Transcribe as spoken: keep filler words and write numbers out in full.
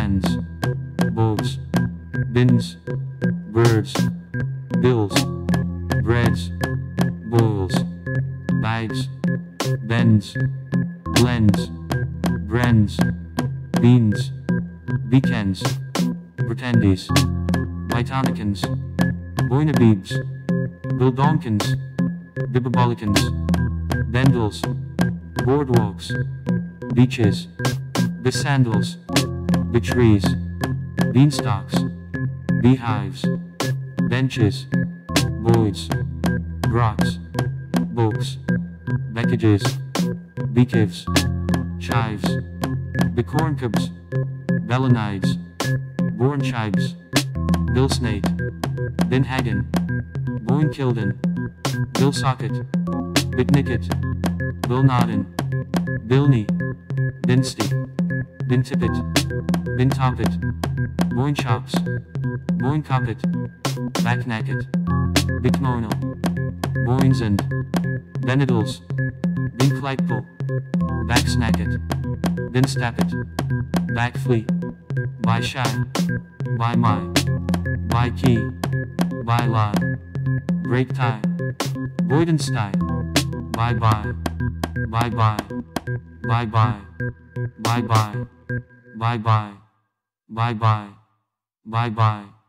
bands, boats, bins, birds, bills, breads, boils, bags, bends, blends, brens, beans, beacons, pretendies, Bitonicans, Boinabibs, Bildonkins, Bibabolicans, Bendels, boardwalks, beaches, bisandals, betrees, beanstalks, beehives, benches, boys, grots, books, beckages, beekives, chives, bicorncubs, bellanides, bornchibes, billsnate, binhagen, boinkilden, billsocket, bitnicket, billnodden, bilney, binsty, bintippet, bintoppet, boinchops, boincoppet, backnacket, bikmonal, boinsend, benidals, binklijkpel, backsnacket, binstappet, backflea, by shy, by my, by key, by lie, break tie, boydenstye, bye bye, bye bye, bye bye, bye bye, bye bye, bye bye, bye bye.